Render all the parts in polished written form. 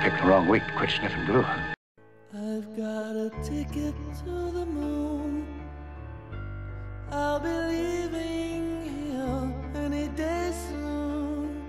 picked the wrong week to quit sniffing glue. I've got a ticket to the moon. I'll be leaving here any day soon.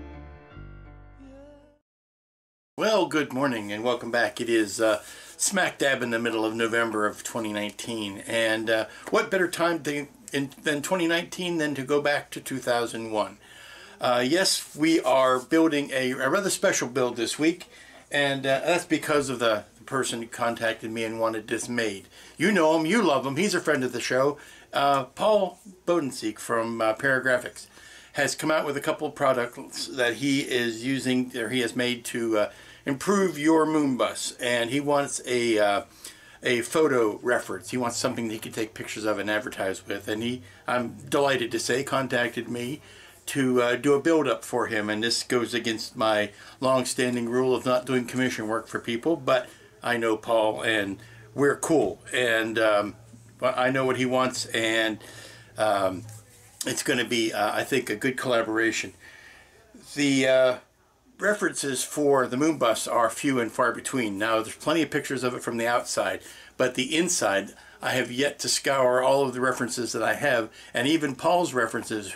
Well, good morning and welcome back. It is smack dab in the middle of November of 2019, and what better time than 2019 than to go back to 2001. Yes, we are building a rather special build this week, and that's because of the person who contacted me and wanted this made. You know him, you love him, he's a friend of the show. Paul Bodenseek from Paragrafix has come out with a couple of products that he is using, or he has made to improve your Moonbus, and he wants a photo reference. He wants something that he can take pictures of and advertise with, and he, I'm delighted to say, contacted me to do a build-up for him, and this goes against my long-standing rule of not doing commission work for people, but I know Paul, and we're cool, and I know what he wants, and it's going to be, I think, a good collaboration. The references for the Moonbus are few and far between. Now, there's plenty of pictures of it from the outside, but the inside, I have yet to scour all of the references that I have, and even Paul's references,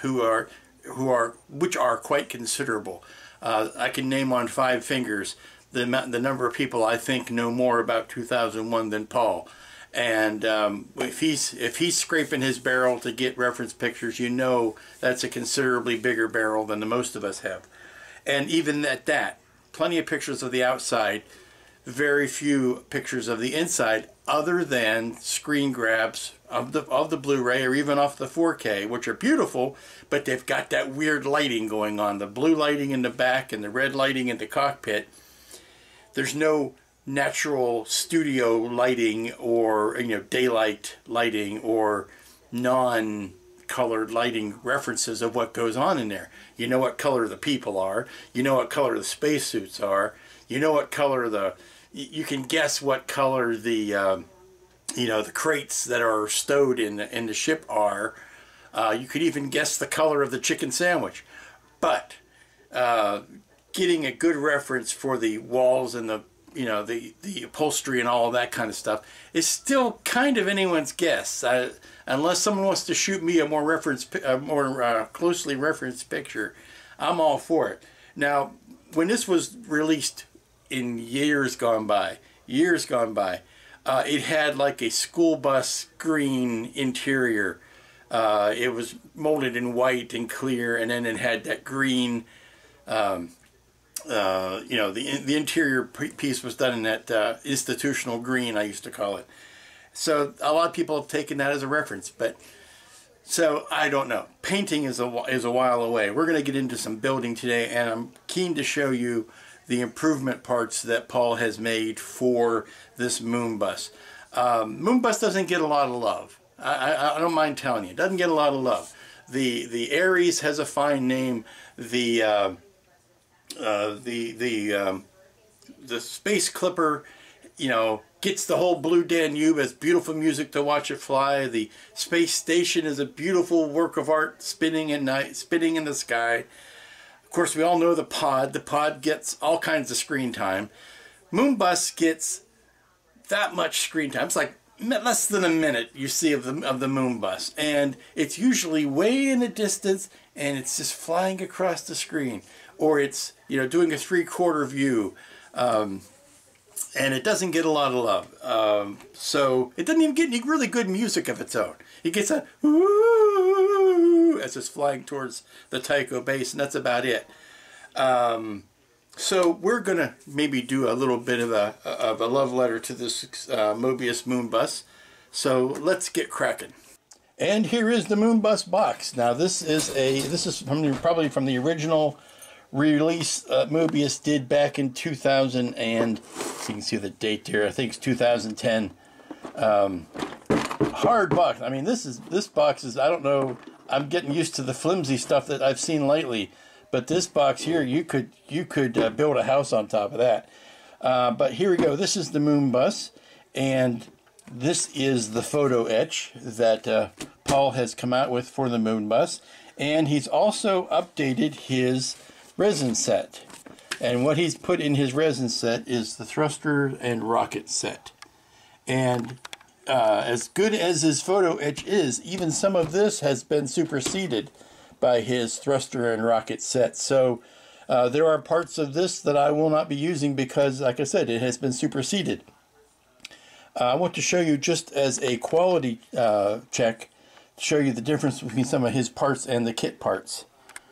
which are quite considerable. I can name on 5 fingers the number of people I think know more about 2001 than Paul. And if he's scraping his barrel to get reference pictures, you know that's a considerably bigger barrel than the most of us have. And even at that, plenty of pictures of the outside, very few pictures of the inside, other than screen grabs of the Blu-ray or even off the 4K, which are beautiful, but they've got that weird lighting going on. The blue lighting in the back and the red lighting in the cockpit. There's no natural studio lighting or, you know, daylight lighting or non-colored lighting references of what goes on in there. You know what color the people are. You know what color the spacesuits are. You know what color you can guess what color the you know, the crates that are stowed in the ship are. You could even guess the color of the chicken sandwich. But getting a good reference for the walls and the, you know, the upholstery and all of that kind of stuff is still kind of anyone's guess. Unless someone wants to shoot me a more closely referenced picture, I'm all for it. Now, when this was released in years gone by, it had like a school bus green interior. It was molded in white and clear, and then it had that green. You know, the interior piece was done in that institutional green, I used to call it. So a lot of people have taken that as a reference, but so I don't know. Painting is a while away. We're going to get into some building today, and I'm keen to show you the improvement parts that Paul has made for this Moonbus. Moonbus doesn't get a lot of love. I don't mind telling you, it doesn't get a lot of love. The Ares has a fine name. The Space Clipper, you know, gets the whole Blue Danube as beautiful music to watch it fly. The space station is a beautiful work of art, spinning in the sky. Of course, we all know the pod. The pod gets all kinds of screen time. Moonbus gets that much screen time. It's like less than a minute you see of the Moonbus, and it's usually way in the distance, and it's just flying across the screen, or it's, you know, doing a 3/4 view, and it doesn't get a lot of love. So it doesn't even get any really good music of its own. It gets a woo as it's flying towards the Tycho base, and that's about it. So we're gonna maybe do a little bit of a love letter to this Moebius Moonbus. So let's get cracking. And here is the Moonbus box. Now this is probably from the original release Moebius did back in 2000, and you can see the date here. I think it's 2010. Hard box. I mean, this box is, I don't know. I'm getting used to the flimsy stuff that I've seen lately. But this box here, you could build a house on top of that. But here we go. This is the Moonbus, and this is the photo etch that Paul has come out with for the Moonbus. And he's also updated his resin set. And what he's put in his resin set is the thruster and rocket set. And as good as his photo etch is, even some of this has been superseded by his thruster and rocket set. So there are parts of this that I will not be using because, like I said, it has been superseded. I want to show you, just as a quality check, show you the difference between some of his parts and the kit parts.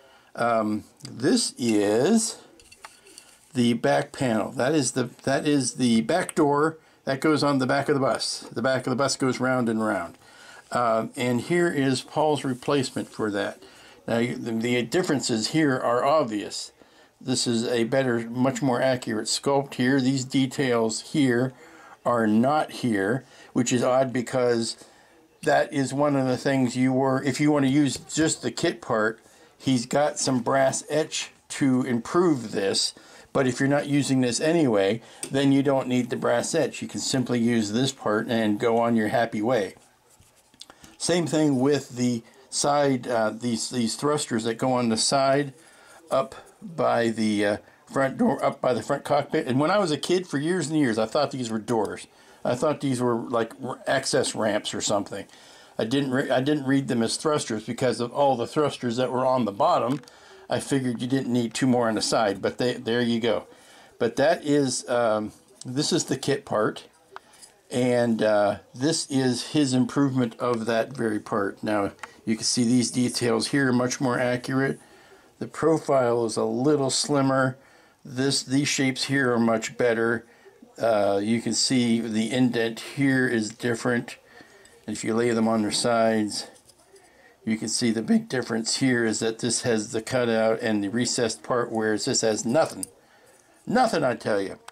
This is the back panel. That is the back door that goes on the back of the bus. The back of the bus goes round and round. And here is Paul's replacement for that. Now the differences here are obvious. This is a better, much more accurate sculpt here. These details here are not here, which is odd because that is one of the things if you want to use just the kit part, he's got some brass etch to improve this. But if you're not using this anyway, then you don't need the brass etch. You can simply use this part and go on your happy way. Same thing with the side, these thrusters that go on the side up by the front door, up by the front cockpit. And when I was a kid, for years and years, I thought these were doors. I thought these were like access ramps or something. I didn't read them as thrusters because of all the thrusters that were on the bottom. I figured you didn't need two more on the side, but there you go. But that is, this is the kit part, and this is his improvement of that very part. Now, you can see these details here are much more accurate. The profile is a little slimmer. These shapes here are much better. You can see the indent here is different. And if you lay them on their sides, you can see the big difference here is that this has the cutout and the recessed part, whereas this has nothing. Nothing, I tell you.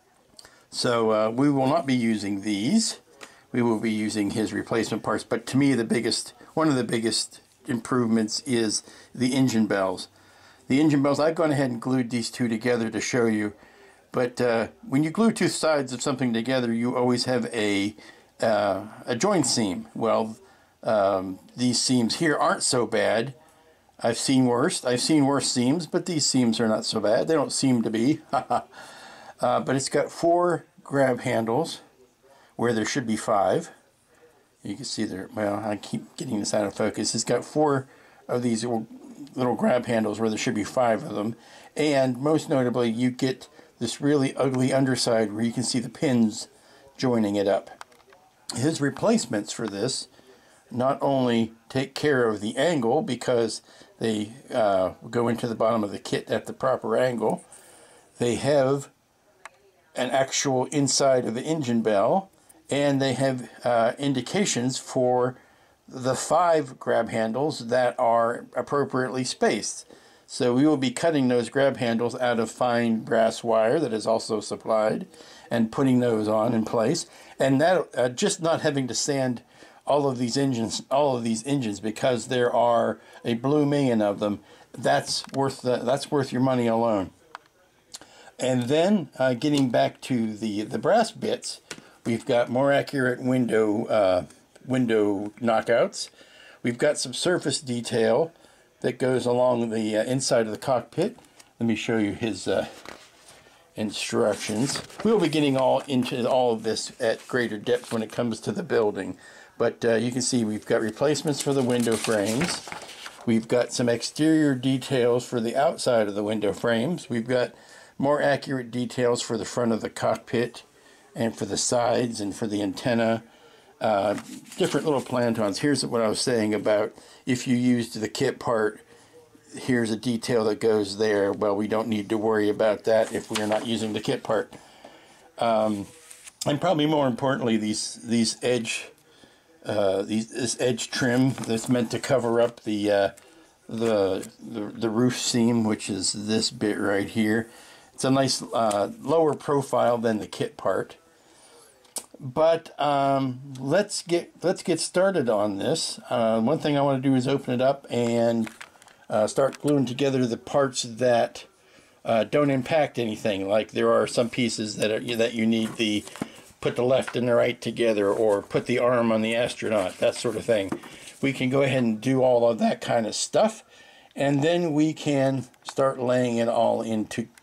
So we will not be using these. We will be using his replacement parts. But to me, one of the biggest improvements is the engine bells. The engine bells, I've gone ahead and glued these two together to show you. But when you glue two sides of something together, you always have a joint seam. Well, these seams here aren't so bad. I've seen worse seams, but these seams are not so bad. They don't seem to be. But it's got 4 grab handles where there should be 5. You can see there, well, I keep getting this out of focus. It's got 4 of these little grab handles where there should be 5 of them. And most notably, you get this really ugly underside where you can see the pins joining it up. His replacements for this not only take care of the angle because they go into the bottom of the kit at the proper angle, they have an actual inside of the engine bell, and they have indications for the 5 grab handles that are appropriately spaced. So we will be cutting those grab handles out of fine brass wire that is also supplied and putting those on in place. And that just not having to sand all of these engines because there are a blue million of them, that's worth your money alone. And then getting back to the brass bits, we've got more accurate window knockouts. We've got some surface detail that goes along the inside of the cockpit. Let me show you his instructions. We'll be getting into all of this at greater depth when it comes to the building. But you can see we've got replacements for the window frames. We've got some exterior details for the outside of the window frames. We've got more accurate details for the front of the cockpit and for the sides and for the antenna. Different little plantons. Here's what I was saying about if you used the kit part, here's a detail that goes there. Well, we don't need to worry about that if we're not using the kit part. And probably more importantly, this edge trim that's meant to cover up the roof seam, which is this bit right here. It's a nice lower profile than the kit part. But let's get started on this. One thing I want to do is open it up and start gluing together the parts that don't impact anything. Like there are some pieces that you need to put the left and the right together, or put the arm on the astronaut, that sort of thing. We can go ahead and do all of that kind of stuff, and then we can start laying it all in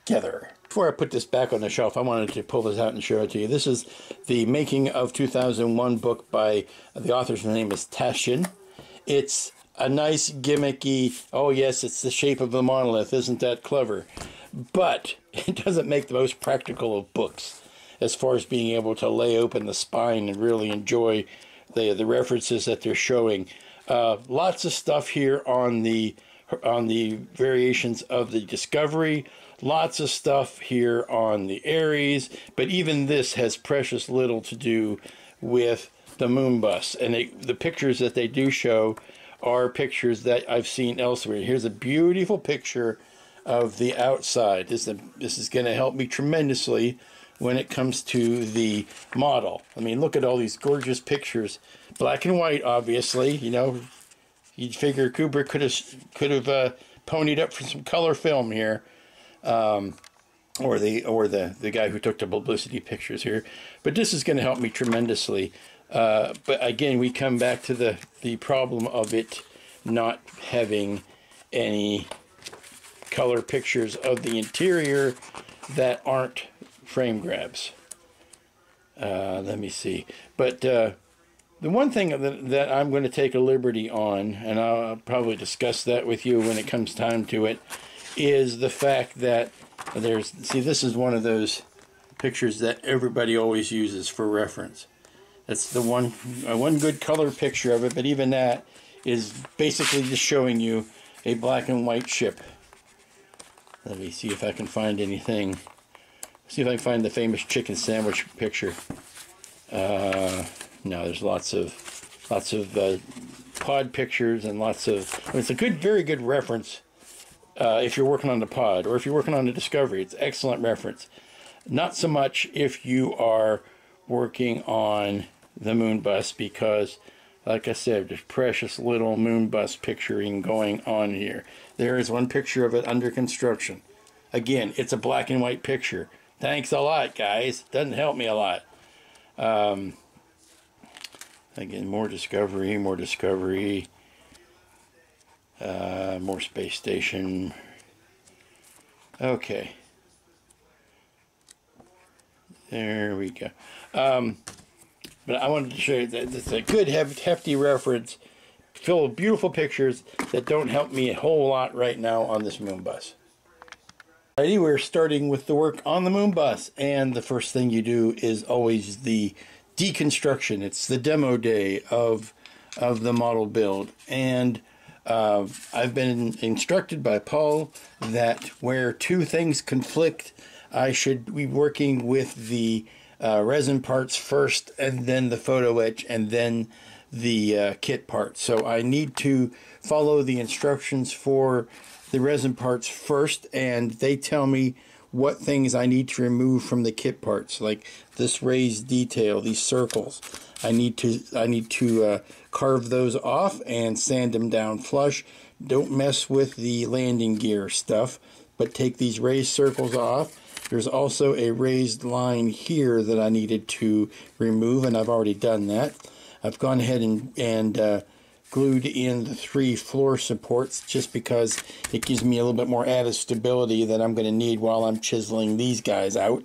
together. Before I put this back on the shelf, I wanted to pull this out and show it to you. This is the Making of 2001 book by the author's name is Tashin. It's a nice gimmicky, oh yes, it's the shape of a monolith, isn't that clever? But it doesn't make the most practical of books as far as being able to lay open the spine and really enjoy the references that they're showing. Lots of stuff here on the variations of the Discovery. Lots of stuff here on the Aries, but even this has precious little to do with the Moonbus. And the pictures that they do show are pictures that I've seen elsewhere. Here's a beautiful picture of the outside. This is going to help me tremendously when it comes to the model. I mean, look at all these gorgeous pictures. Black and white, obviously. You know, you'd figure Kubrick could have ponied up for some color film here. Or the guy who took the publicity pictures here. But this is going to help me tremendously. But again, we come back to the problem of it not having any color pictures of the interior that aren't frame grabs. Let me see. But the one thing that I'm going to take a liberty on, and I'll probably discuss that with you when it comes time to it, is the fact that this is one of those pictures that everybody always uses for reference. That's the one good color picture of it, but even that is basically just showing you a black and white ship. Let me see if I can find anything. See if I can find the famous chicken sandwich picture. No, there's lots of pod pictures and lots of. It's a very good reference. If you're working on the pod or if you're working on the Discovery, it's excellent reference. Not so much if you are working on the Moonbus, because, like I said, there's precious little Moonbus picturing going on here. There is one picture of it under construction. Again, it's a black and white picture. Thanks a lot, guys. Doesn't help me a lot. Again, more Discovery, more space station. Okay. There we go. But I wanted to show you that it's a good, hefty reference, full of beautiful pictures that don't help me a whole lot right now on this Moonbus. Alrighty, we're starting with the work on the Moonbus, and the first thing you do is always the deconstruction. It's the demo day of the model build, and I've been instructed by Paul that where two things conflict, I should be working with the resin parts first, and then the photo etch, and then the kit parts. So I need to follow the instructions for the resin parts first, and they tell me what things I need to remove from the kit parts, like this raised detail, these circles. I need to carve those off and sand them down flush. Don't mess with the landing gear stuff, but take these raised circles off. There's also a raised line here that I needed to remove, and I've already done that. I've gone ahead and glued in the 3 floor supports just because it gives me a little bit more added stability that I'm going to need while I'm chiseling these guys out.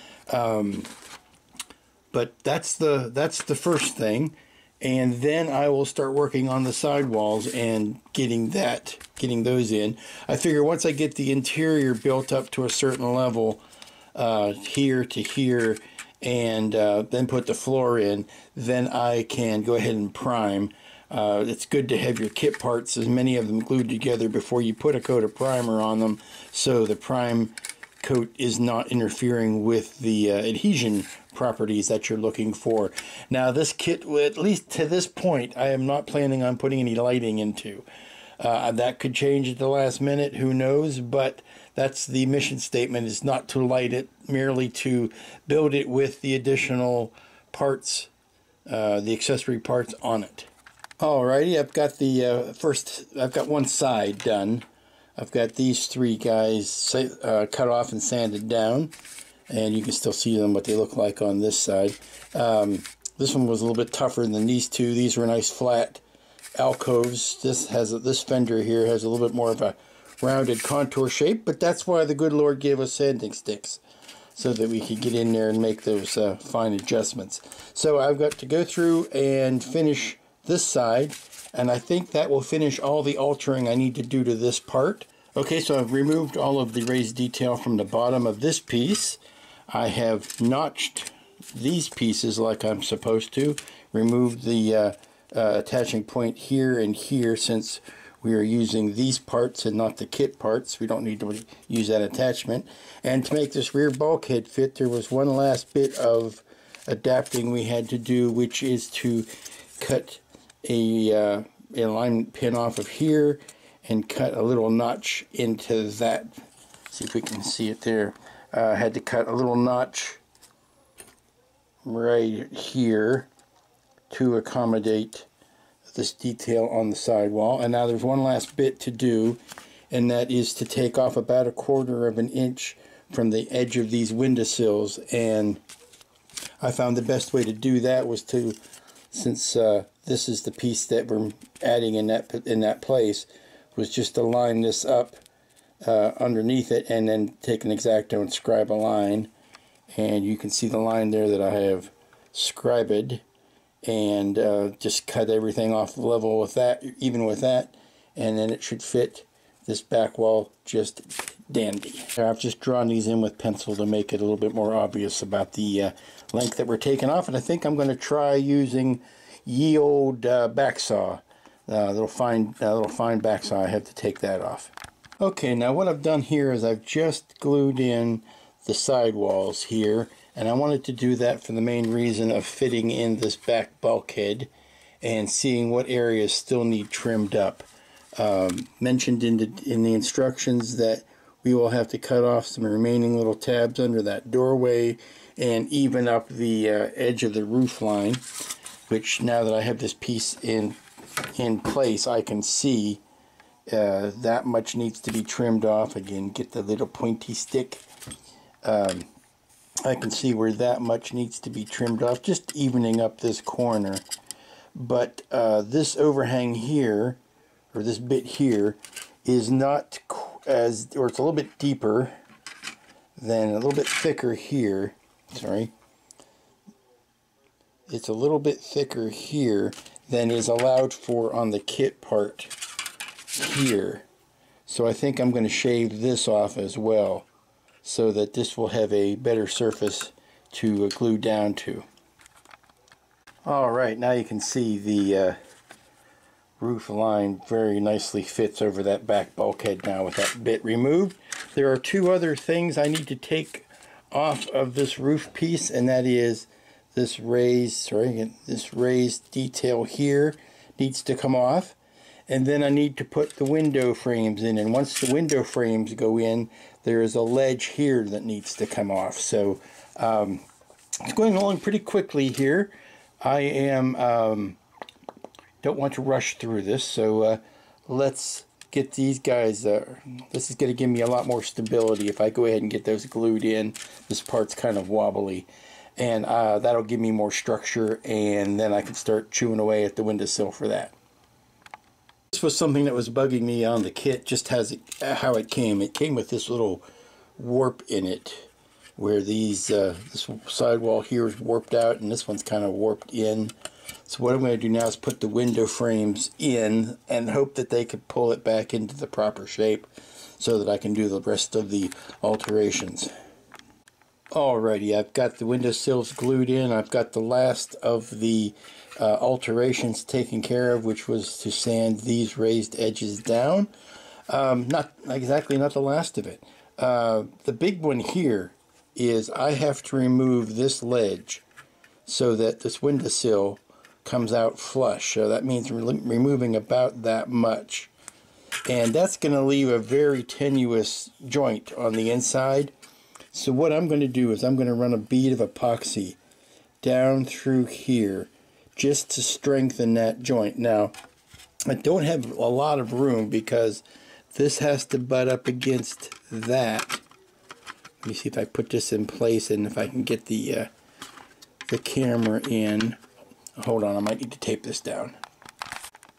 But that's the first thing, and then I will start working on the sidewalls and getting those in. I figure once I get the interior built up to a certain level, here to here, and then put the floor in, then I can go ahead and prime. It's good to have your kit parts, as many of them, glued together before you put a coat of primer on them, so the prime coat is not interfering with the adhesion properties that you're looking for. Now this kit, at least to this point, I am not planning on putting any lighting into. That could change at the last minute, who knows, but that's the mission statement, is not to light it, merely to build it with the additional parts, the accessory parts on it. Alrighty, I've got I've got one side done. I've got these 3 guys cut off and sanded down, and you can still see them, what they look like on this side. This one was a little bit tougher than these 2. These were nice flat alcoves. This fender here has a little bit more of a rounded contour shape, but that's why the good Lord gave us sanding sticks, so that we could get in there and make those fine adjustments. So I've got to go through and finish this side, and I think that will finish all the altering I need to do to this part. Okay, so I've removed all of the raised detail from the bottom of this piece. I have notched these pieces like I'm supposed to, removed the attaching point here and here, since we are using these parts and not the kit parts. We don't need to use that attachment. And to make this rear bulkhead fit, there was one last bit of adapting we had to do, which is to cut a alignment pin off of here and cut a little notch into that. See if we can see it there. I had to cut a little notch right here to accommodate this detail on the sidewall. And now there's one last bit to do, and that is to take off about 1/4 of an inch from the edge of these windowsills. And I found the best way to do that was to, since this is the piece that we're adding in that place, was just to line this up underneath it, and then take an X-Acto and scribe a line. And you can see the line there that I have scribed, and just cut everything off level with that, even with that, and then it should fit this back wall just dandy. I've just drawn these in with pencil to make it a little bit more obvious about the length that we're taking off, and I think I'm going to try using ye old back saw, little fine back saw. I have to take that off. Okay, now what I've done here is I've just glued in the sidewalls here, and I wanted to do that for the main reason of fitting in this back bulkhead and seeing what areas still need trimmed up. Mentioned in the instructions that we will have to cut off some remaining little tabs under that doorway and even up the edge of the roof line, which now that I have this piece in place, I can see that much needs to be trimmed off. Again, get the little pointy stick. I can see where that much needs to be trimmed off, just evening up this corner. But this overhang here, or this bit here, is not as, or it's a little bit deeper than, a little bit thicker here. Sorry. It's a little bit thicker here than is allowed for on the kit part here. So I think I'm going to shave this off as well, so that this will have a better surface to glue down to. Alright, now you can see the roof line very nicely fits over that back bulkhead now with that bit removed. There are two other things I need to take off of this roof piece, and that is this raised detail here needs to come off. And then I need to put the window frames in, and once the window frames go in, there is a ledge here that needs to come off. So it's going along pretty quickly here. I am don't want to rush through this, so let's get these guys. This is going to give me a lot more stability if I go ahead and get those glued in. This part's kind of wobbly, and that'll give me more structure, and then I can start chewing away at the windowsill for that. This was something that was bugging me on the kit, just how it came. It came with this little warp in it, where these this sidewall here is warped out, and this one's kind of warped in. So what I'm going to do now is put the window frames in and hope that they could pull it back into the proper shape so that I can do the rest of the alterations. Alrighty, I've got the windowsills glued in. I've got the last of the alterations taken care of, which was to sand these raised edges down. Not the last of it. The big one here is I have to remove this ledge so that this windowsill comes out flush. So that means removing about that much. And that's going to leave a very tenuous joint on the inside. So what I'm going to do is I'm going to run a bead of epoxy down through here just to strengthen that joint. Now, I don't have a lot of room because this has to butt up against that. Let me see if I put this in place and if I can get the camera in. Hold on, I might need to tape this down.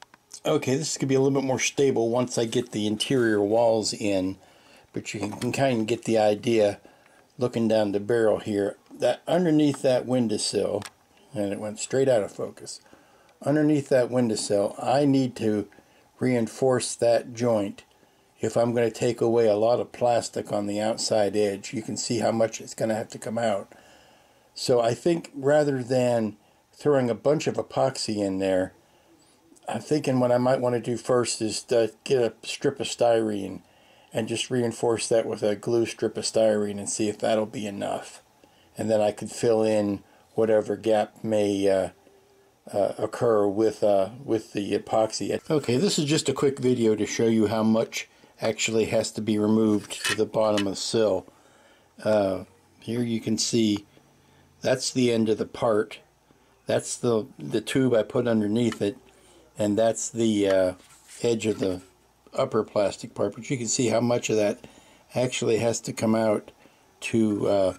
Okay, this is going to be a little bit more stable once I get the interior walls in, but you can kind of get the idea looking down the barrel here that underneath that windowsill, and it went straight out of focus, underneath that windowsill I need to reinforce that joint if I'm going to take away a lot of plastic on the outside edge. You can see how much it's going to have to come out. So I think rather than throwing a bunch of epoxy in there, I'm thinking what I might want to do first is to get a strip of styrene and just reinforce that with a glue strip of styrene and see if that'll be enough. And then I could fill in whatever gap may occur with the epoxy. Okay, this is just a quick video to show you how much actually has to be removed to the bottom of the sill. Here you can see that's the end of the part. That's the tube I put underneath it. And that's the edge of the upper plastic part, but you can see how much of that actually has to come out to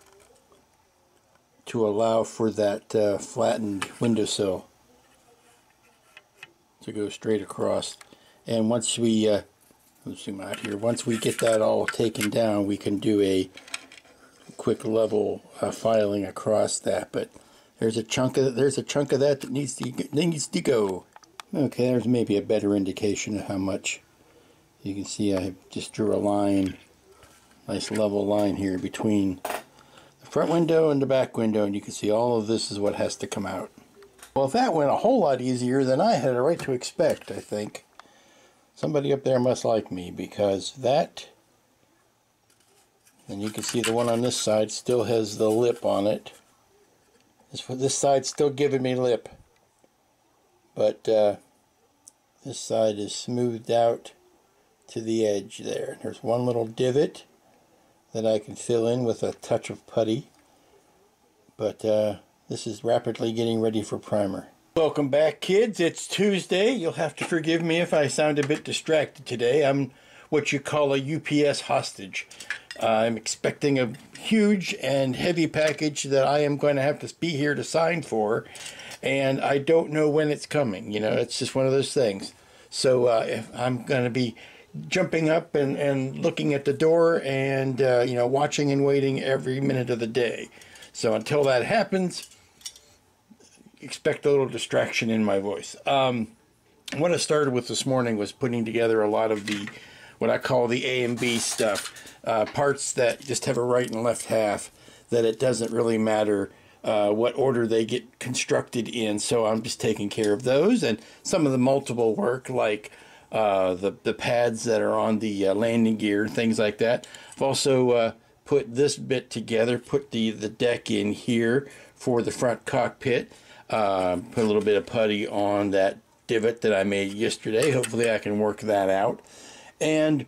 allow for that flattened windowsill to go straight across. And once we let's zoom out here. Once we get that all taken down, we can do a quick level filing across that. But there's a chunk of that needs to go. Okay, there's maybe a better indication of how much. You can see I just drew a line, nice level line here between the front window and the back window, and you can see all of this is what has to come out. Well, that went a whole lot easier than I had a right to expect, I think. Somebody up there must like me, because that, and you can see the one on this side still has the lip on it. This side's still giving me lip. But this side is smoothed out to the edge there. There's one little divot that I can fill in with a touch of putty. But this is rapidly getting ready for primer. Welcome back, kids. It's Tuesday. You'll have to forgive me if I sound a bit distracted today. I'm what you call a UPS hostage. I'm expecting a huge and heavy package that I am going to have to be here to sign for. And I don't know when it's coming. You know, it's just one of those things. So if I'm going to be jumping up and looking at the door and, you know, watching and waiting every minute of the day. So until that happens, expect a little distraction in my voice. What I started with this morning was putting together a lot of the, what I call the A and B stuff. Parts that just have a right and left half, that it doesn't really matter what order they get constructed in, so I'm just taking care of those. And some of the multiple work, like the pads that are on the landing gear, things like that. I've also put this bit together, put the deck in here for the front cockpit, put a little bit of putty on that divot that I made yesterday. Hopefully I can work that out. And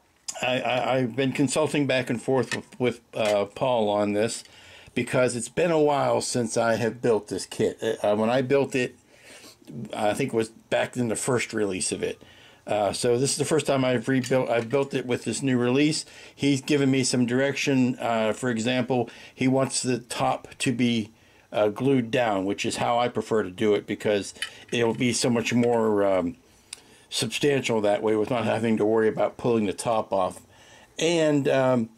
I've been consulting back and forth with Paul on this, because it's been a while since I have built this kit. When I built it, I think it was back in the first release of it. So this is the first time I've built it with this new release. He's given me some direction. For example, he wants the top to be glued down, which is how I prefer to do it, because it'll be so much more substantial that way, with not having to worry about pulling the top off. And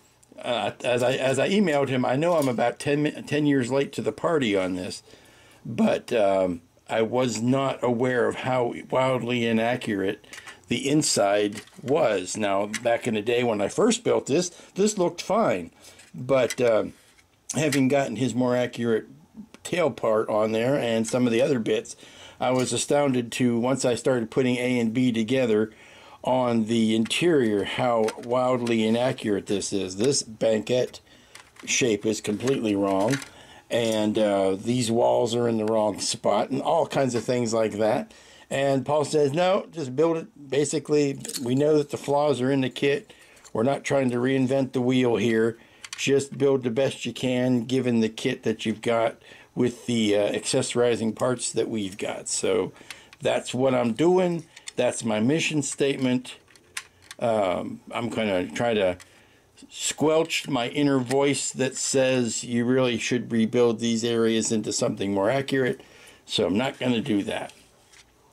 as I emailed him, I know I'm about 10 years late to the party on this, but I was not aware of how wildly inaccurate the inside was. Now, back in the day when I first built this looked fine, but having gotten his more accurate tail part on there and some of the other bits, I was astounded to, once I started putting A and B together on the interior, how wildly inaccurate this is. This banquette shape is completely wrong, and these walls are in the wrong spot, and all kinds of things like that. And Paul says, no, just build it. Basically, we know that the flaws are in the kit. We're not trying to reinvent the wheel here. Just build the best you can given the kit that you've got with the accessorizing parts that we've got. So that's what I'm doing. That's my mission statement. I'm going to try to squelch my inner voice that says you really should rebuild these areas into something more accurate. So I'm not going to do that.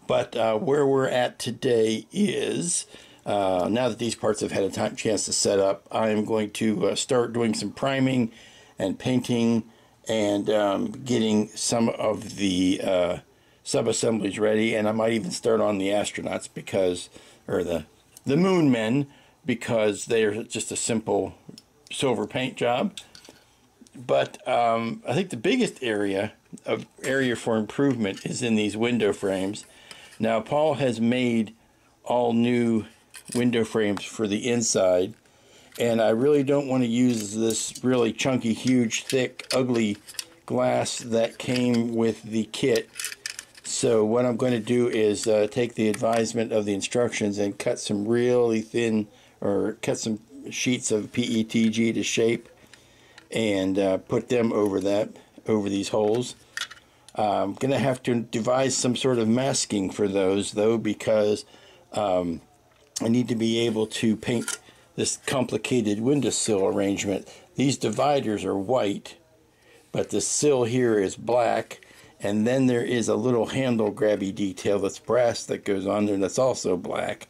But where we're at today is, now that these parts have had a chance to set up, I am going to start doing some priming and painting and getting some of the sub-assemblies ready. And I might even start on the astronauts or the moon men, because they're just a simple silver paint job. But I think the biggest area for improvement is in these window frames. Now, Paul has made all new window frames for the inside, and I really don't want to use this really chunky, huge, thick, ugly glass that came with the kit. So what I'm going to do is take the advisement of the instructions and cut some really thin, or cut some sheets of PETG to shape, and put them over these holes. I'm going to have to devise some sort of masking for those, though, because I need to be able to paint this complicated windowsill arrangement. These dividers are white, but the sill here is black, and then there is a little handle grabby detail that's brass that goes on there that's also black.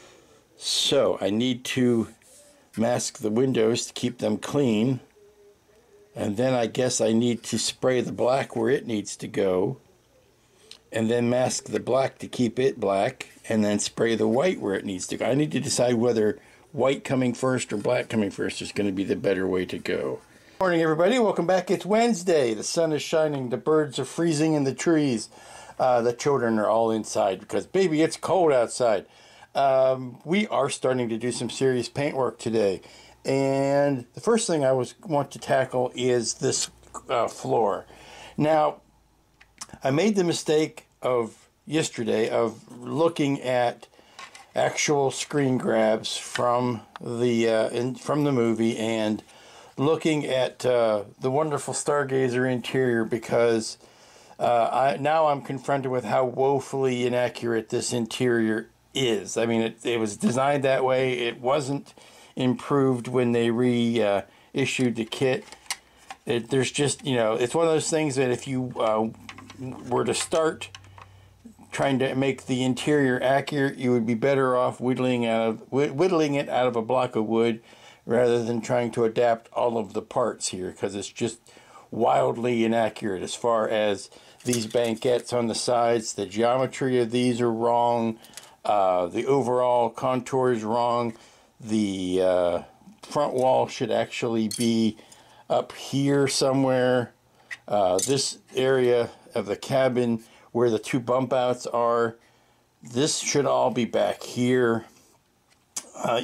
So I need to mask the windows to keep them clean, and then I guess I need to spray the black where it needs to go, and then mask the black to keep it black, and then spray the white where it needs to go. I need to decide whether white coming first or black coming first is going to be the better way to go. Morning, everybody. Welcome back. It's Wednesday. The sun is shining. The birds are freezing in the trees. The children are all inside because, baby, it's cold outside. We are starting to do some serious paint work today. And the first thing I want to tackle is this floor. Now, I made the mistake of yesterday of looking at actual screen grabs from the movie and looking at the wonderful Stargazer interior, because now I'm confronted with how woefully inaccurate this interior is. I mean, it was designed that way. It wasn't improved when they reissued the kit. There's just, it's one of those things that if you were to start trying to make the interior accurate, you would be better off whittling it out of a block of wood rather than trying to adapt all of the parts here, because it's just wildly inaccurate as far as these banquettes on the sides. The geometry of these are wrong. The overall contour is wrong. The front wall should actually be up here somewhere. This area of the cabin where the two bump outs are, this should all be back here. I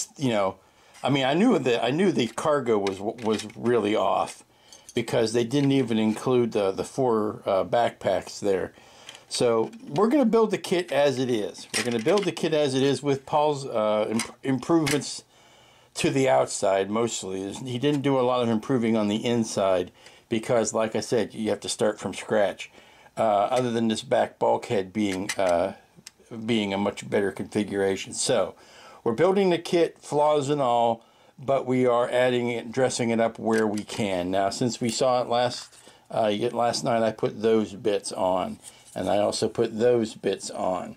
knew the cargo was really off, because they didn't even include the four backpacks there. So we're going to build the kit as it is. We're going to build the kit as it is with Paul's improvements to the outside mostly. He didn't do a lot of improving on the inside because, like I said, you have to start from scratch. Other than this back bulkhead being a much better configuration. So we're building the kit, flaws and all, but we are adding it, dressing it up where we can. Now, since we saw it last night, I put those bits on. And I also put those bits on.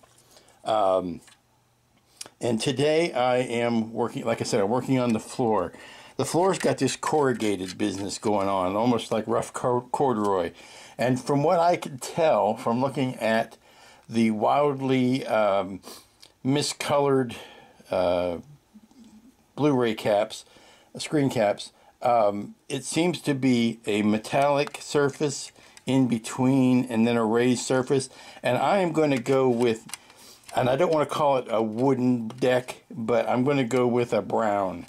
And today I am working, like I said, I'm working on the floor. The floor's got this corrugated business going on, almost like rough corduroy. And from what I can tell from looking at the wildly miscolored Blu-ray caps, screen caps, it seems to be a metallic surface in between and then a raised surface, and I am going to go with, and I don't want to call it a wooden deck, but I'm going to go with a brown,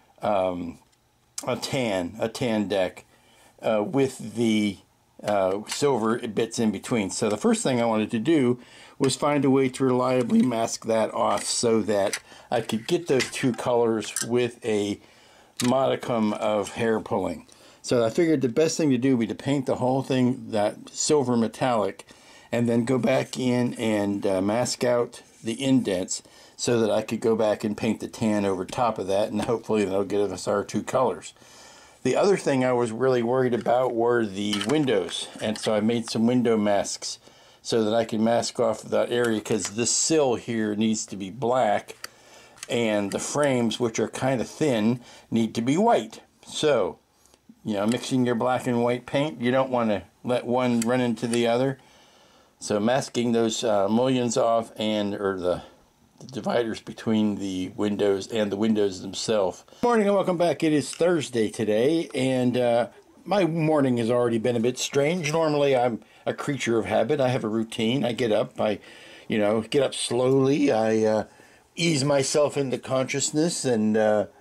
a tan deck with the silver bits in between. So the first thing I wanted to do was find a way to reliably mask that off so that I could get those two colors with a modicum of hair pulling. So I figured the best thing to do would be to paint the whole thing that silver metallic and then go back in and mask out the indents so that I could go back and paint the tan over top of that, and hopefully that'll give us our two colors. The other thing I was really worried about were the windows, and so I made some window masks so that I can mask off that area, because this sill here needs to be black and the frames, which are kind of thin, need to be white. So, you know, mixing your black and white paint, you don't want to let one run into the other. So masking those mullions off, or the dividers between the windows and the windows themselves. Good morning and welcome back. It is Thursday today, and my morning has already been a bit strange. Normally I'm a creature of habit. I have a routine. I get up, get up slowly. I ease myself into consciousness and,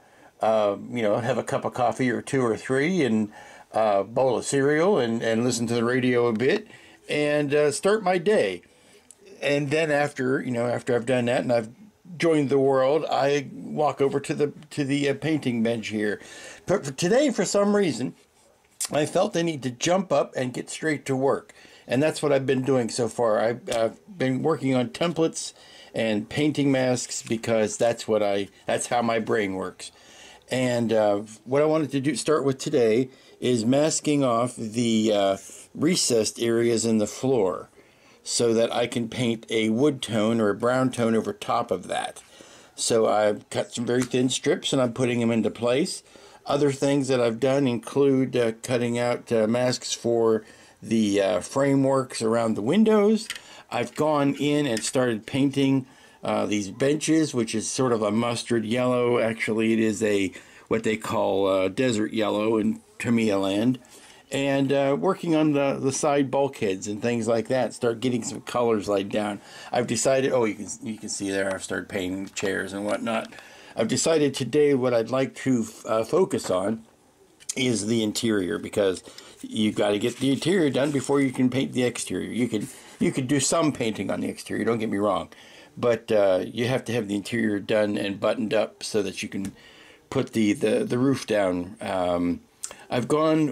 have a cup of coffee or two or three and a bowl of cereal and listen to the radio a bit and start my day. And then after I've done that and I've joined the world, I walk over to the painting bench here. But for today, for some reason, I felt I need to jump up and get straight to work. And that's what I've been doing so far. I've been working on templates and painting masks because that's how my brain works. And what I wanted to start with today is masking off the recessed areas in the floor, so that I can paint a wood tone or a brown tone over top of that. So I've cut some very thin strips and I'm putting them into place. Other things that I've done include cutting out masks for the frameworks around the windows. I've gone in and started painting these benches, which is sort of a mustard yellow. Actually, it is what they call desert yellow in Tamiya land. And working on the side bulkheads and things like that. Start getting some colors laid down. I've decided, you can see there, I've started painting chairs and whatnot. I've decided today what I'd like to focus on is the interior, because you've got to get the interior done before you can paint the exterior. You can do some painting on the exterior, don't get me wrong, but you have to have the interior done and buttoned up so that you can put the roof down. I've gone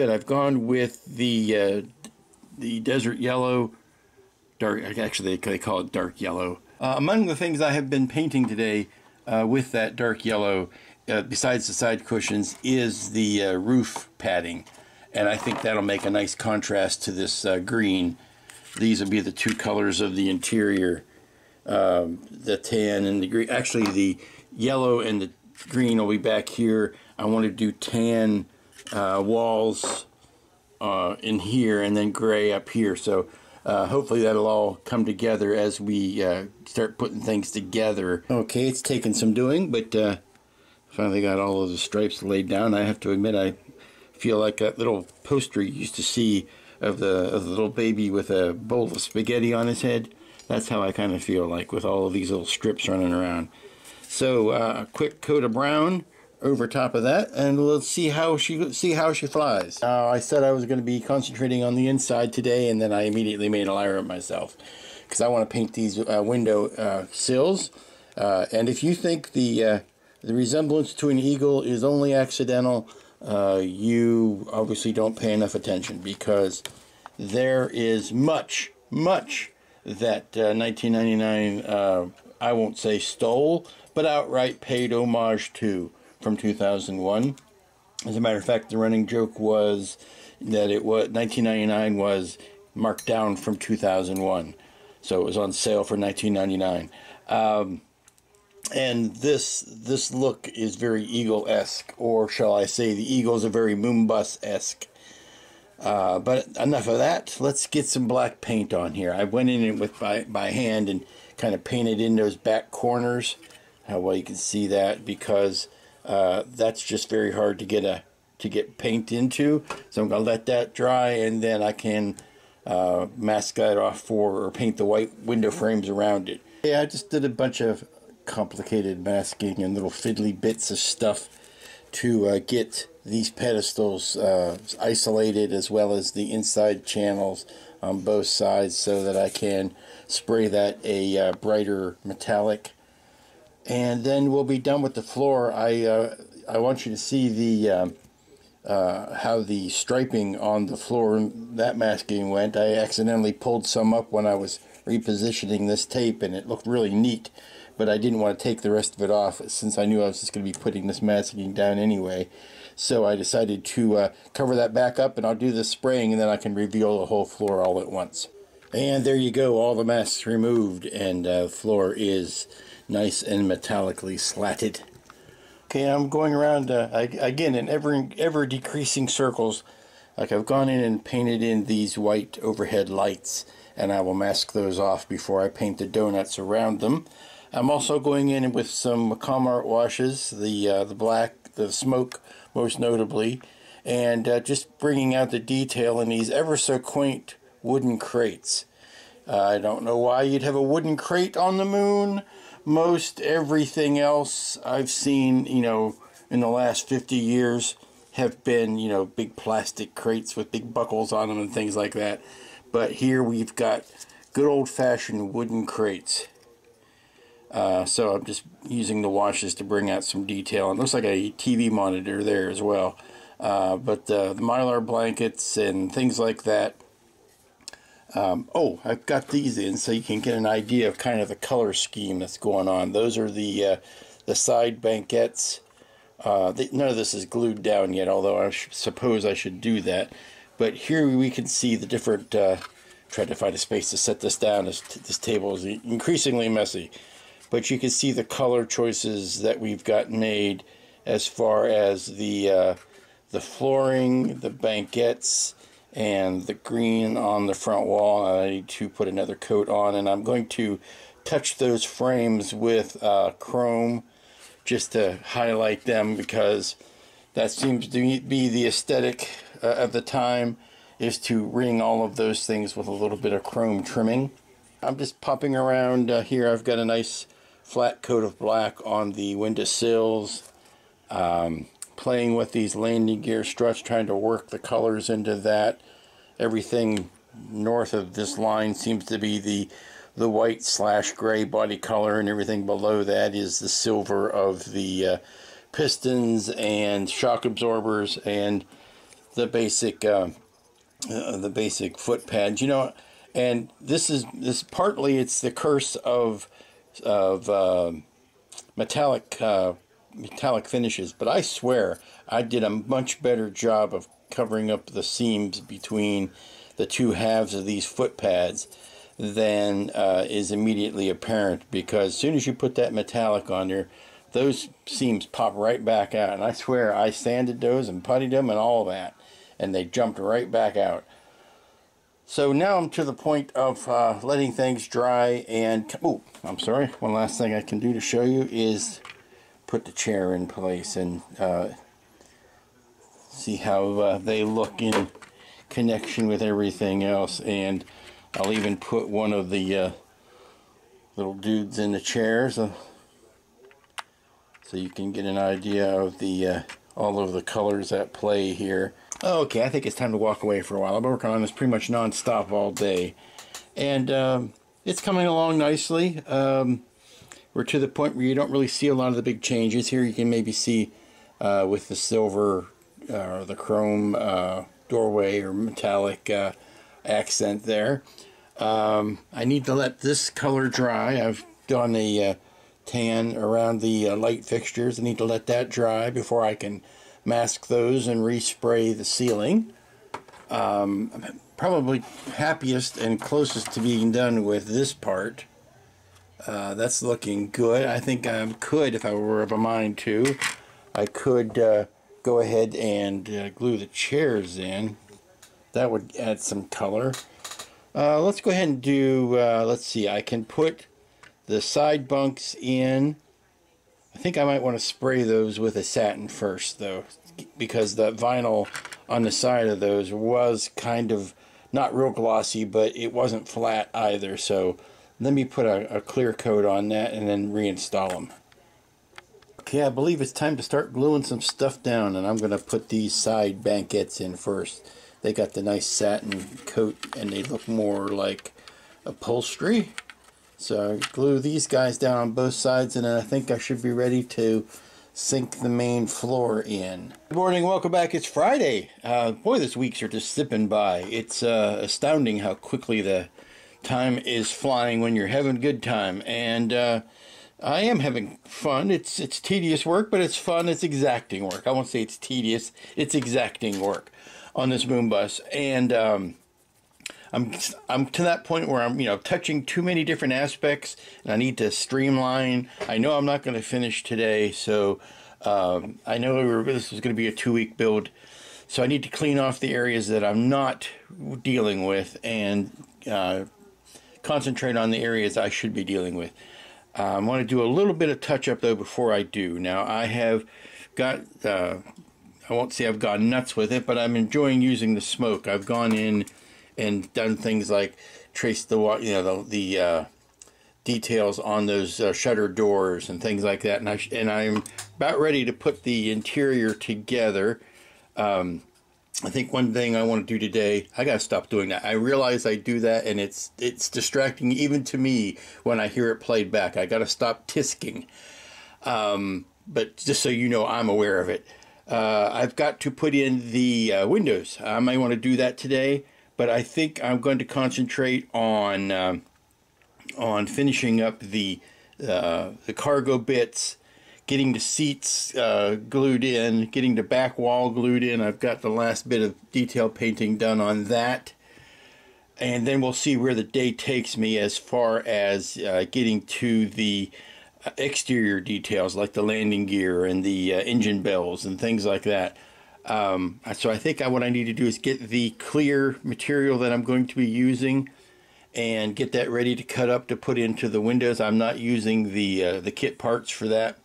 with the desert yellow, dark. Actually, they call it dark yellow. Among the things I have been painting today with that dark yellow, besides the side cushions, is the roof padding, and I think that'll make a nice contrast to this green. These will be the two colors of the interior, the tan and the green. Actually, the yellow and the green will be back here. I want to do tan walls in here and then gray up here, so hopefully that'll all come together as we start putting things together. Okay, it's taken some doing, but finally got all of the stripes laid down. I have to admit, I feel like that little poster you used to see of the little baby with a bowl of spaghetti on his head. That's how I kind of feel like, with all of these little strips running around. So a quick coat of brown over top of that, and we'll see how she flies. I said I was going to be concentrating on the inside today, and then I immediately made a liar of myself, because I want to paint these window sills. And if you think the resemblance to an eagle is only accidental, you obviously don't pay enough attention, because there is much that 1999 I won't say stole, but outright paid homage to from 2001. As a matter of fact, the running joke was that 1999 was marked down from 2001, so it was on sale for 1999. And this look is very Eagle-esque, or shall I say, the Eagle's are very Moonbus-esque. But enough of that. Let's get some black paint on here. I went in with by hand and kind of painted in those back corners. How well you can see that, because that's just very hard to get paint into. So I'm gonna let that dry, and then I can mask that off or paint the white window frames around it. Yeah, I just did a bunch of complicated masking and little fiddly bits of stuff to get these pedestals isolated, as well as the inside channels on both sides, so that I can spray that a brighter metallic. And then we'll be done with the floor. I want you to see the how the striping on the floor, that masking went. I accidentally pulled some up when I was repositioning this tape, and it looked really neat, but I didn't want to take the rest of it off, since I knew I was just going to be putting this masking down anyway. So I decided to cover that back up, and I'll do the spraying, and then I can reveal the whole floor all at once. And there you go, all the masks removed, and floor is nice and metallically slatted. Okay, I'm going around again in ever decreasing circles. Like I've gone in and painted in these white overhead lights, and I will mask those off before I paint the donuts around them. I'm also going in with some Comart washes, the black, the smoke most notably, and just bringing out the detail in these ever so quaint wooden crates. I don't know why you'd have a wooden crate on the moon. Most everything else I've seen, you know, in the last 50 years have been, you know, big plastic crates with big buckles on them and things like that. But here we've got good old-fashioned wooden crates. So I'm just using the washes to bring out some detail. It looks like a TV monitor there as well. But the Mylar blankets and things like that. Oh, I've got these in so you can get an idea of kind of the color scheme that's going on. Those are the side banquettes. None of this is glued down yet, although I suppose I should do that. But here we can see the different... tried to find a space to set this down. This table is increasingly messy. But you can see the color choices that we've got made as far as the flooring, the banquettes, and the green on the front wall. I need to put another coat on, and I'm going to touch those frames with chrome just to highlight them, because that seems to be the aesthetic of the time, is to ring all of those things with a little bit of chrome trimming. I'm just popping around here. I've got a nice flat coat of black on the windowsills, playing with these landing gear struts, trying to work the colors into that. Everything north of this line seems to be the white / gray body color, and everything below that is the silver of the pistons and shock absorbers and the basic foot pads. You know, and this partly it's the curse of metallic finishes, but I swear I did a much better job of covering up the seams between the two halves of these foot pads than is immediately apparent, because as soon as you put that metallic on there, those seams pop right back out, and I swear I sanded those and puttied them and all that, and they jumped right back out. So now I'm to the point of letting things dry, and oh, I'm sorry, one last thing I can do to show you is put the chair in place and see how they look in connection with everything else. And I'll even put one of the little dudes in the chair so you can get an idea of the all of the colors at play here. Okay, I think it's time to walk away for a while. I've been working on this pretty much non-stop all day, and it's coming along nicely. We're to the point where you don't really see a lot of the big changes. Here you can maybe see with the silver or the chrome doorway or metallic accent there. I need to let this color dry. I've done a tan around the light fixtures. I need to let that dry before I can mask those and respray the ceiling. I'm probably happiest and closest to being done with this part. That's looking good. I think I could, if I were of a mind to, I could go ahead and glue the chairs in. That would add some color. Let's go ahead and do, let's see, I can put the side bunks in. I think I might want to spray those with a satin first, though, because the vinyl on the side of those was kind of not real glossy, but it wasn't flat either. So let me put a clear coat on that and then reinstall them. Okay, I believe it's time to start gluing some stuff down, and I'm going to put these side banquettes in first. They got the nice satin coat, and they look more like upholstery. So I glue these guys down on both sides, and then I think I should be ready to sink the main floor in. Good morning, welcome back. It's Friday. Boy, this weeks are just zipping by. It's astounding how quickly the time is flying when you're having a good time. And I am having fun. It's tedious work, but it's fun. It's exacting work. I won't say it's tedious. It's exacting work on this Moonbus. And I'm I'm to that point where I'm, touching too many different aspects, and I need to streamline. I know I'm not going to finish today, so I know this is going to be a 2-week build, so I need to clean off the areas that I'm not dealing with and concentrate on the areas I should be dealing with. I want to do a little bit of touch-up, though, before I do. Now, I have got, I won't say I've gone nuts with it, but I'm enjoying using the smoke. I've gone in and done things like trace the details on those shutter doors and things like that. And I'm about ready to put the interior together. I think one thing I want to do today, I gotta stop doing that. I realize I do that, and it's distracting even to me when I hear it played back. I gotta stop tisking. But just so you know, I'm aware of it. I've got to put in the windows. I might want to do that today, but I think I'm going to concentrate on finishing up the cargo bits, getting the seats glued in, getting the back wall glued in. I've got the last bit of detail painting done on that. And then we'll see where the day takes me as far as getting to the exterior details, like the landing gear and the engine bells and things like that. So I think what I need to do is get the clear material that I'm going to be using and get that ready to cut up to put into the windows. I'm not using the kit parts for that.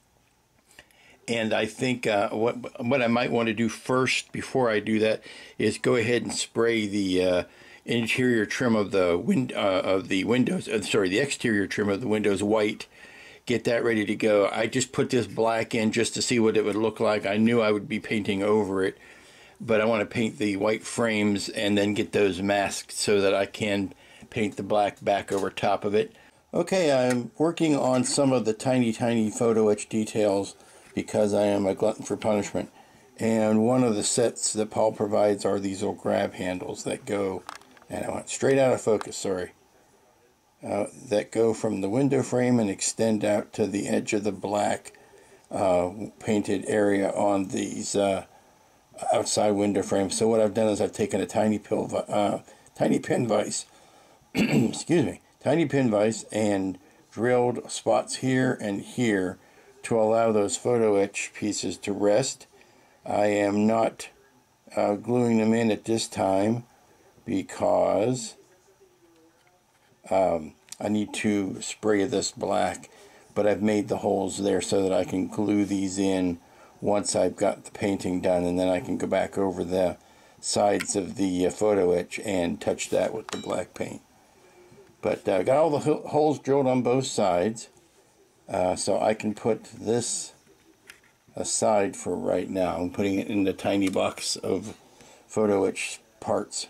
And I think what I might want to do first before I do that is go ahead and spray the interior trim of the windows. The exterior trim of the windows white. Get that ready to go. I just put this black in just to see what it would look like. I knew I would be painting over it, but I want to paint the white frames and then get those masked so that I can paint the black back over top of it. Okay, I'm working on some of the tiny photo etch details because I am a glutton for punishment. And one of the sets that Paul provides are these little grab handles that go, and I went straight out of focus, sorry. That go from the window frame and extend out to the edge of the black painted area on these outside window frames. So what I've done is I've taken a tiny pin vise, excuse me, tiny pin vise, and drilled spots here and here to allow those photo etch pieces to rest. I am not gluing them in at this time because I need to spray this black, but I've made the holes there so that I can glue these in once I've got the painting done, and then I can go back over the sides of the photo etch and touch that with the black paint. But I got all the holes drilled on both sides, so I can put this aside for right now. I'm putting it in the tiny box of photo etch parts.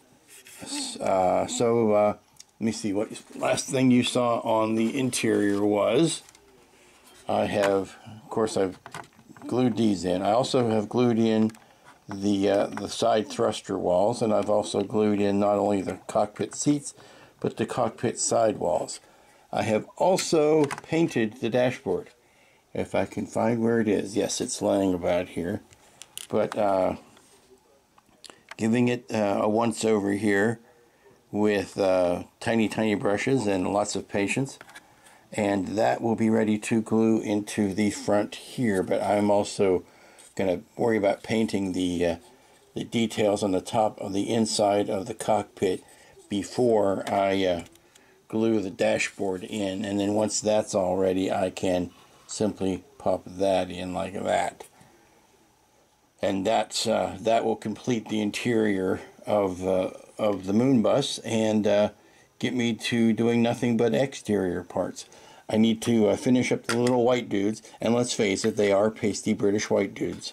Let me see, what last thing you saw on the interior was of course I've glued these in. I also have glued in the side thruster walls, and I've also glued in not only the cockpit seats but the cockpit side walls. I have also painted the dashboard. If I can find where it is. Yes, it's laying about here. But giving it a once over here with tiny brushes and lots of patience, and that will be ready to glue into the front here. But I'm also going to worry about painting the details on the top of the inside of the cockpit before I glue the dashboard in, and then once that's all ready I can simply pop that in like that, and that will complete the interior of the Moonbus and get me to doing nothing but exterior parts. I need to finish up the little white dudes, and let's face it, they are pasty British white dudes,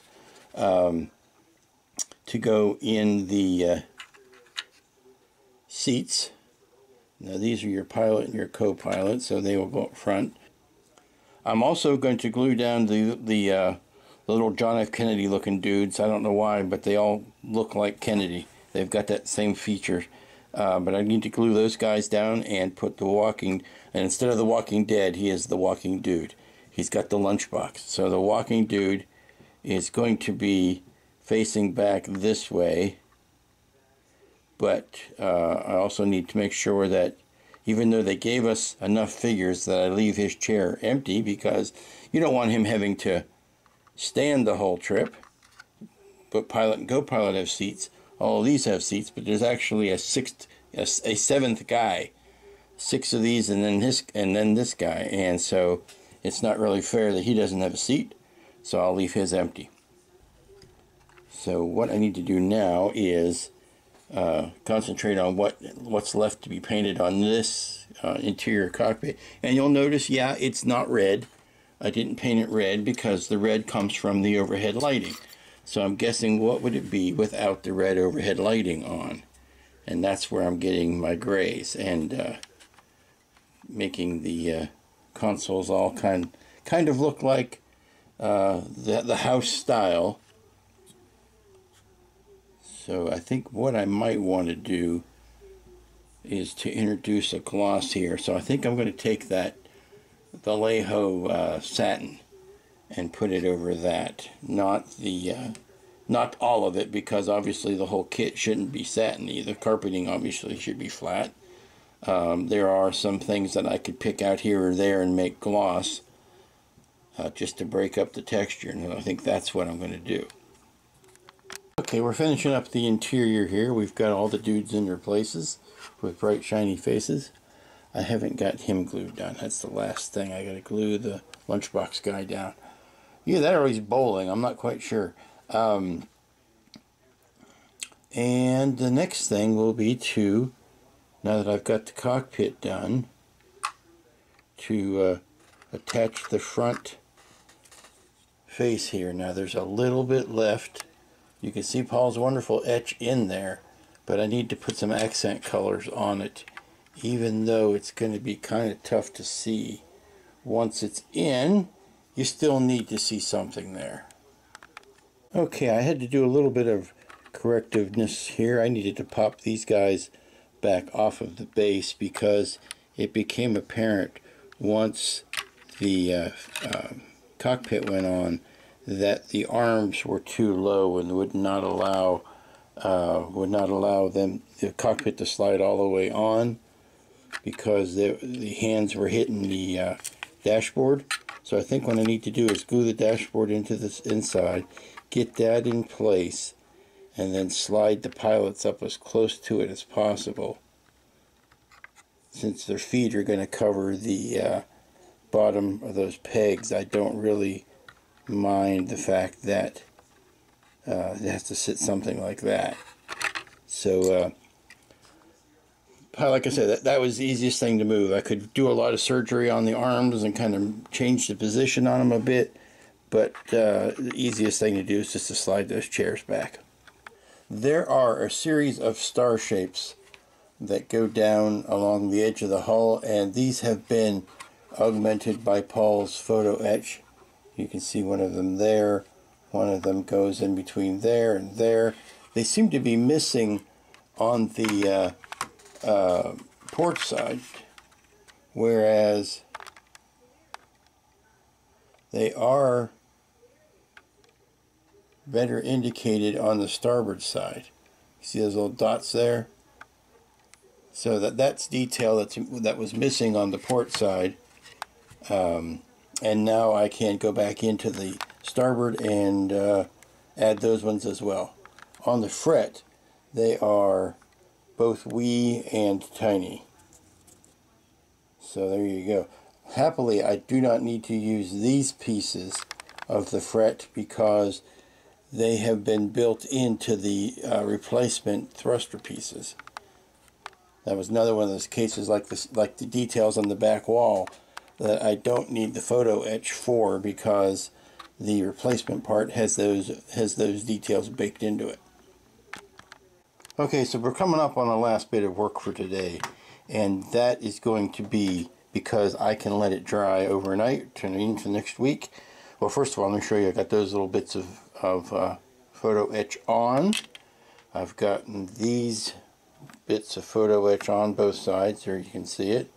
to go in the seats. Now these are your pilot and your co-pilot, so they will go up front. I'm also going to glue down the little John F. Kennedy looking dudes. I don't know why, but they all look like Kennedy. They've got that same feature. But I need to glue those guys down and put and instead of the Walking Dead, he is the Walking Dude. He's got the lunchbox. So the Walking Dude is going to be facing back this way, but I also need to make sure that even though they gave us enough figures, that I leave his chair empty, because you don't want him having to stand the whole trip. But Pilot and Go-Pilot have seats. All of these have seats, but there's actually a seventh guy. 6 of these, and then this guy, and so it's not really fair that he doesn't have a seat. So I'll leave his empty. So what I need to do now is concentrate on what's left to be painted on this interior cockpit. And you'll notice, yeah, it's not red. I didn't paint it red because the red comes from the overhead lighting. So I'm guessing, what would it be without the red overhead lighting on? And that's where I'm getting my grays and making the consoles all kind of look like the house style. So I think what I might want to do is to introduce a gloss here. So I think I'm going to take that Vallejo satin and put it over that. Not all of it, because obviously the whole kit shouldn't be satiny. The carpeting obviously should be flat. There are some things that I could pick out here or there and make gloss just to break up the texture, and I think that's what I'm going to do. Okay, we're finishing up the interior here. We've got all the dudes in their places with bright shiny faces. I haven't got him glued down. That's the last thing. I got to glue the lunchbox guy down. Either that or he's bowling. I'm not quite sure. And the next thing will be to, now that I've got the cockpit done, to attach the front face here. Now there's a little bit left. You can see Paul's wonderful etch in there, but I need to put some accent colors on it, even though it's going to be kind of tough to see. Once it's in, you still need to see something there. Okay, I had to do a little bit of correctiveness here. I needed to pop these guys back off of the base because it became apparent once the cockpit went on that the arms were too low and would not allow the cockpit to slide all the way on, because the hands were hitting the dashboard. So I think what I need to do is glue the dashboard into this inside, get that in place, and then slide the pilots up as close to it as possible. Since their feet are going to cover the bottom of those pegs, I don't really mind the fact that it has to sit something like that. So like I said, that was the easiest thing to move. I could do a lot of surgery on the arms and kind of change the position on them a bit, but the easiest thing to do is just to slide those chairs back. There are a series of star shapes that go down along the edge of the hull, and these have been augmented by Paul's photo etch. You can see one of them there. One of them goes in between there and there. They seem to be missing on the port side, whereas they are better indicated on the starboard side. You see those little dots there? So that's detail that was missing on the port side. And now I can go back into the starboard and add those ones as well. On the fret, they are both wee and tiny. So there you go. Happily, I do not need to use these pieces of the fret because they have been built into the replacement thruster pieces. That was another one of those cases like the details on the back wall that I don't need the photo etch for, because the replacement part has those details baked into it. Okay, so we're coming up on the last bit of work for today, and that is going to be because I can let it dry overnight, turn it into next week. Well, first of all, let me show you. I got those little bits of photo etch on. I've gotten these bits of photo etch on both sides. There you can see it.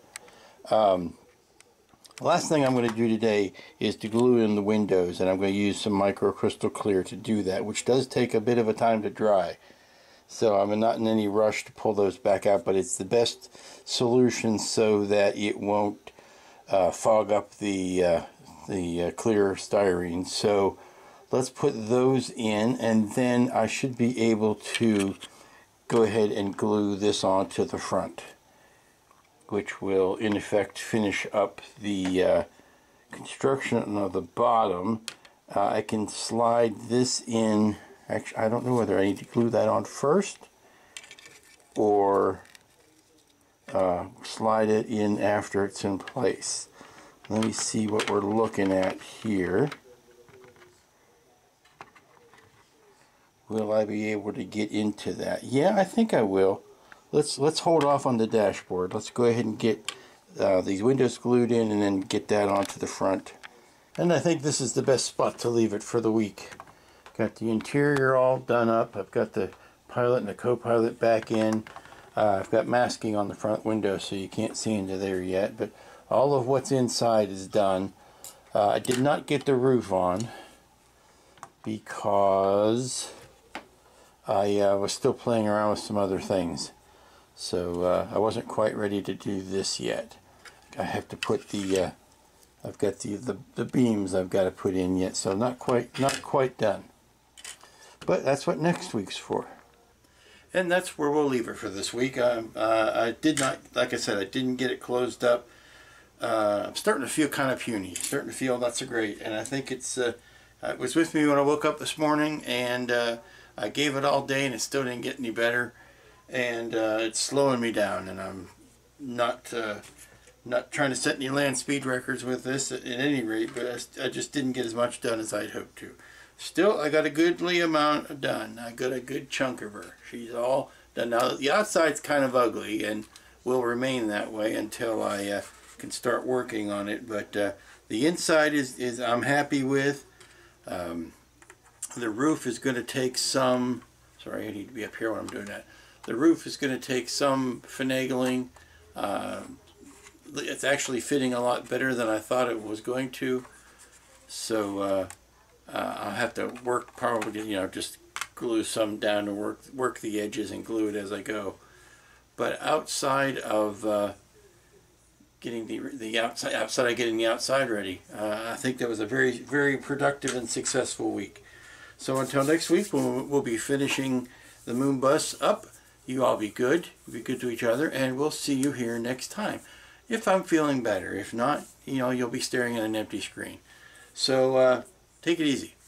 The last thing I'm going to do today is to glue in the windows, and I'm going to use some micro crystal clear to do that, which does take a bit of a time to dry. So I'm not in any rush to pull those back out, but it's the best solution so that it won't fog up the clear styrene. So let's put those in, and then I should be able to go ahead and glue this onto the front, which will in effect finish up the construction of the bottom. I can slide this in. Actually, I don't know whether I need to glue that on first or slide it in after it's in place. Let me see what we're looking at here. Will I be able to get into that? Yeah, I think I will. Let's hold off on the dashboard. Let's go ahead and get these windows glued in and then get that onto the front. And I think this is the best spot to leave it for the week. Got the interior all done up. I've got the pilot and the co-pilot back in. I've got masking on the front window so you can't see into there yet, but all of what's inside is done. I did not get the roof on because I was still playing around with some other things. So I wasn't quite ready to do this yet. I have to put the I've got the beams I've got to put in yet, so not quite done. But that's what next week's for. And that's where we'll leave it for this week. I did not, like I said, I didn't get it closed up. I'm starting to feel kind of puny, starting to feel not so great, and I think it was with me when I woke up this morning, and I gave it all day and it still didn't get any better, and it's slowing me down, and I'm not trying to set any land speed records with this at any rate, but I just didn't get as much done as I'd hoped to. Still, I got a goodly amount done. I got a good chunk of her. She's all done. Now, the outside's kind of ugly and will remain that way until I can start working on it, but the inside is I'm happy with. The roof is going to take some, sorry, I need to be up here when I'm doing that. The roof is going to take some finagling. It's actually fitting a lot better than I thought it was going to. So I'll have to work, probably, you know, just glue some down to work the edges and glue it as I go. But outside of getting the outside ready, I think that was a very, very productive and successful week. So until next week, we'll be finishing the Moonbus up. You all be good to each other, and we'll see you here next time. If I'm feeling better. If not, you know, you'll be staring at an empty screen. So take it easy.